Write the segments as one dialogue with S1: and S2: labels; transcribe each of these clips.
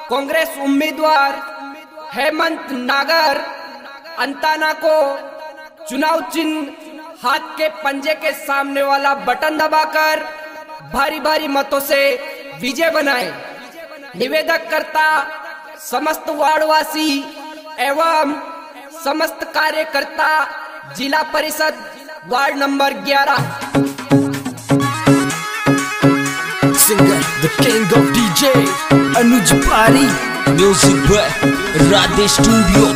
S1: कांग्रेस उम्मीदवार हेमंत नागर अंताना को चुनाव चिन्ह हाथ के पंजे के सामने वाला बटन दबाकर भारी भारी मतों से विजय बनाए। निवेदक करता समस्त वार्डवासी एवं समस्त कार्यकर्ता जिला परिषद ward number 11।
S2: Singer, the king of DJ, Anuj Pari, music by Radhe Studio.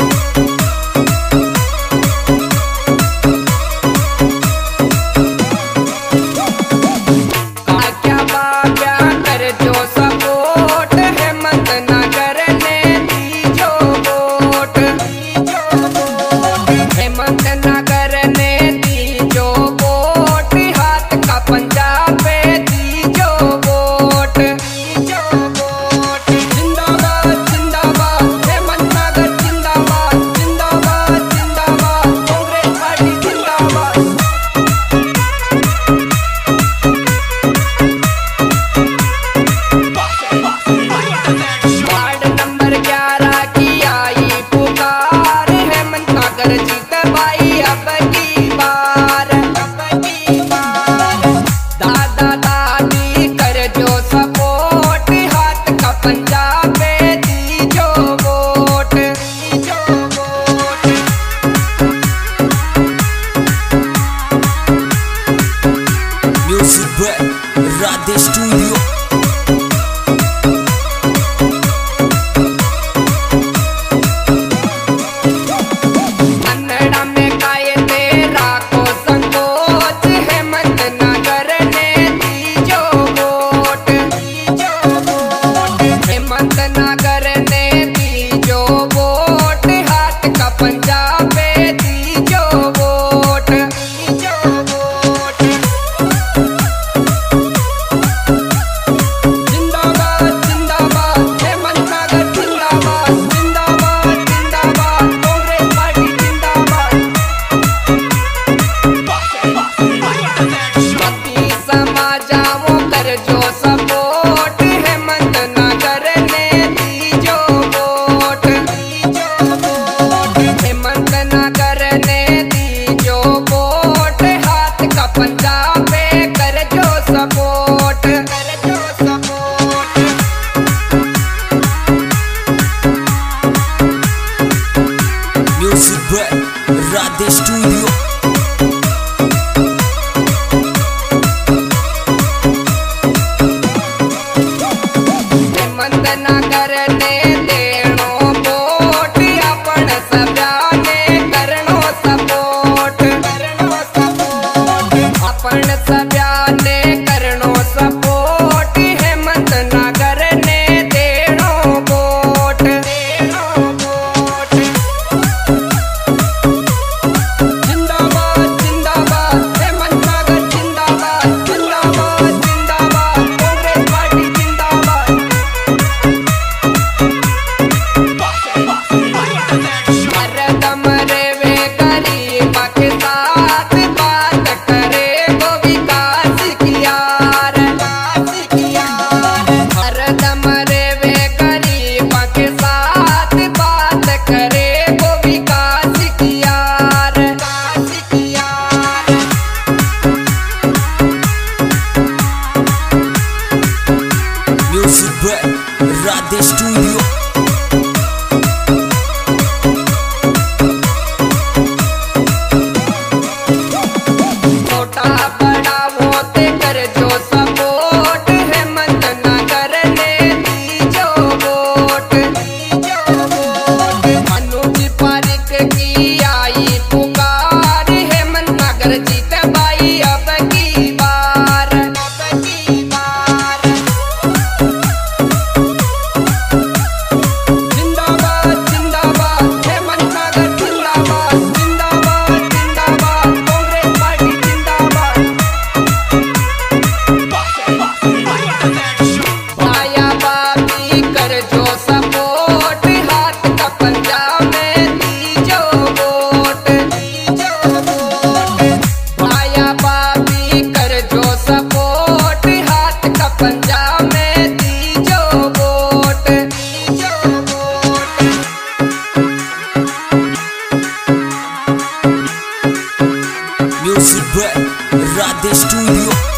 S2: Radhe Studio.
S1: Kannada में गाए तेरा को संकोच हेमंत नागर ने दी जो वोट। हेमंत नागर ने दी जो वोट हाथ का पंजा पे दी जो vote.
S2: Music by Radhe Studio.
S1: Hemant Nagar ने देनो वोट अपन सब्याने करनो सपोर्ट। अपन सब्याने करनो सपोर्ट हेमंत नागर ने देनो vote.
S2: Music by Radhe Studio.
S1: छोटा बड़ा होते कर जो सपोर्ट हेमंत नागर ने दी जो वोट। अनुज पारिक की आई पुकार हेमंत नागर जीते भाई अब की बार।
S2: Music by Radhe Studio.